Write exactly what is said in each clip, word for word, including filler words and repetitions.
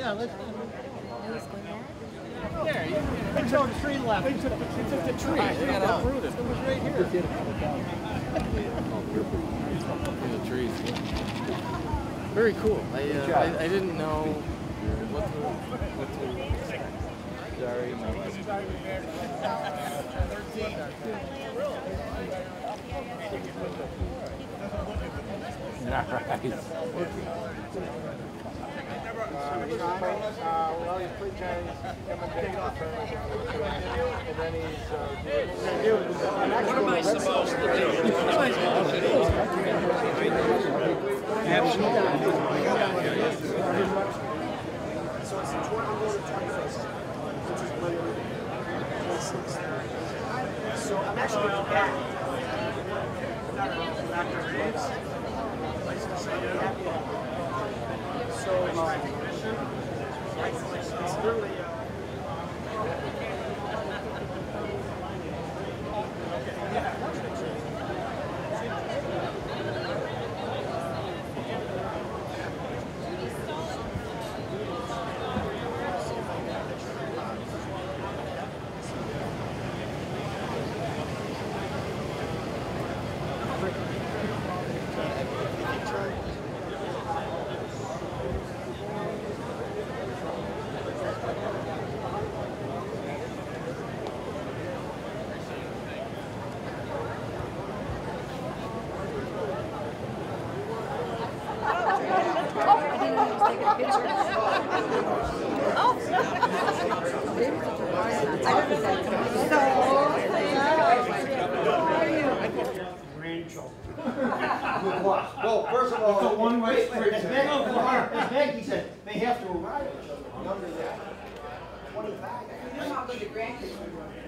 Yeah, let's go. There, they took the tree left. They took, they took the tree. Right, they got uprooted. It was right here. The trees. Very cool. I, uh, I I didn't know what to what to expect. Sorry. Nice. Uh, he's uh, well, he's three times imitating the tournament, and then he's uh, what am I supposed to do? So it's the twenty-first. So I'm actually going back. Doctor James. So it's literally uh, well, first of all, the one way straight. As Maggie said, they have to arrive each other. Younger than twenty-five. You know how good the grandkids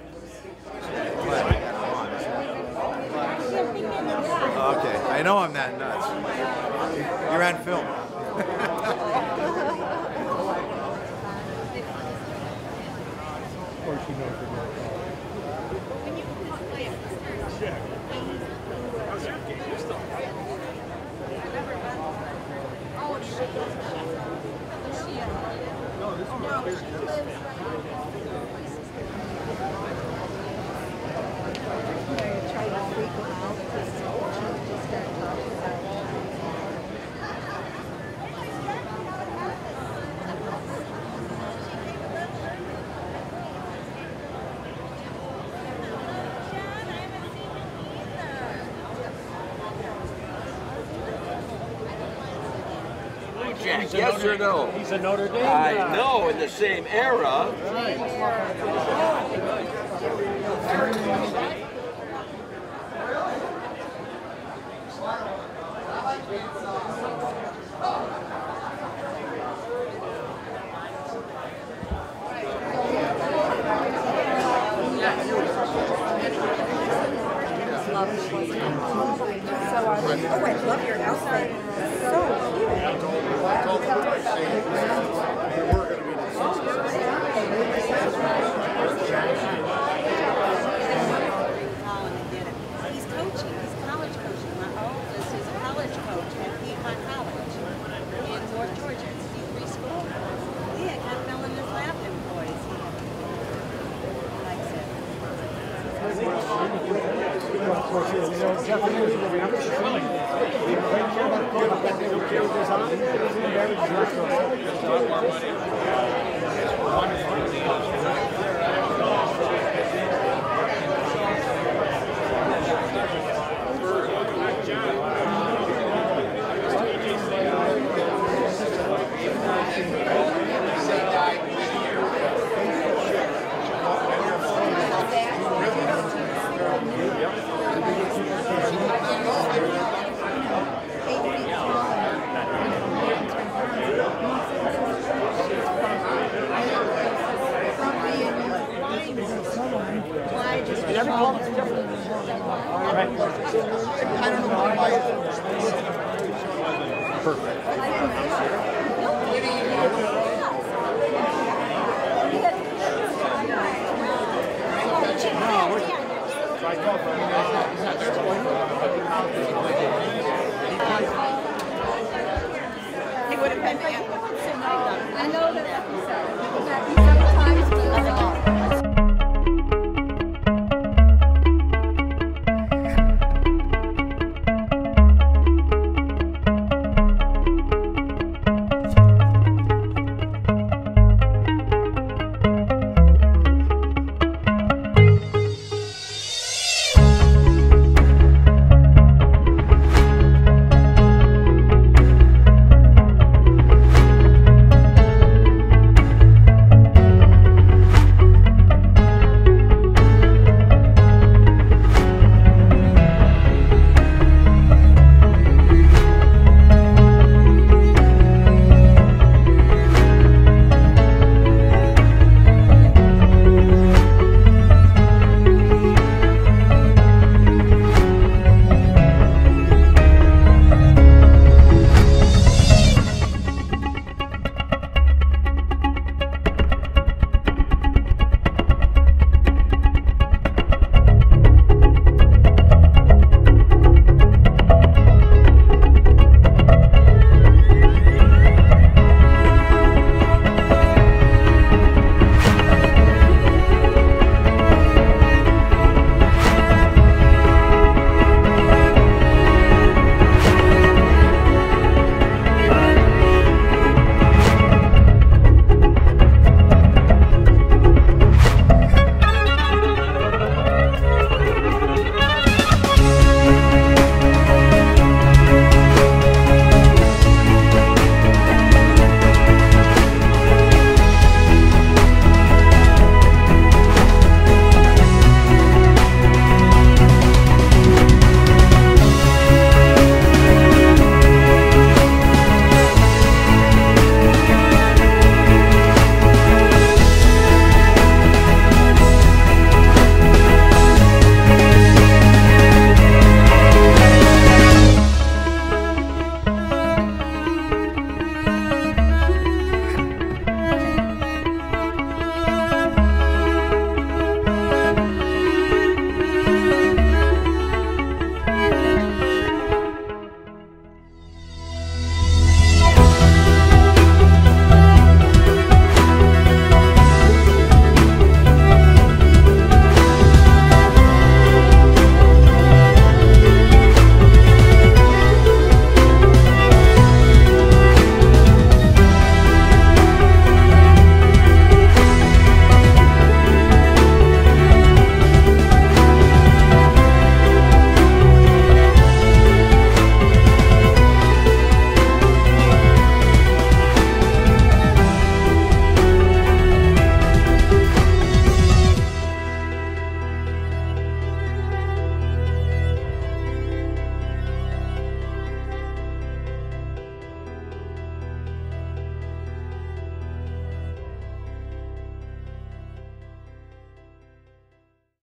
were. Okay, I know I'm not nuts. You're on film. Of course, you know. Jack, yes or no? He's a Notre Dame I guy. know, in the same era. Oh, I love your outfit. So cute. He's coaching. He's college coaching. My oldest is a college coach at Piedmont College in North Georgia. It's D three school. Yeah, kind of fell in his lap, them boys. He likes it. Of course, you know, Japanese will be very willing. They don't care about the they don't care what goes on. Every club is different. Right. I don't know why. Perfect. He would have Okay, but he wants to know. I know that you said that you sometimes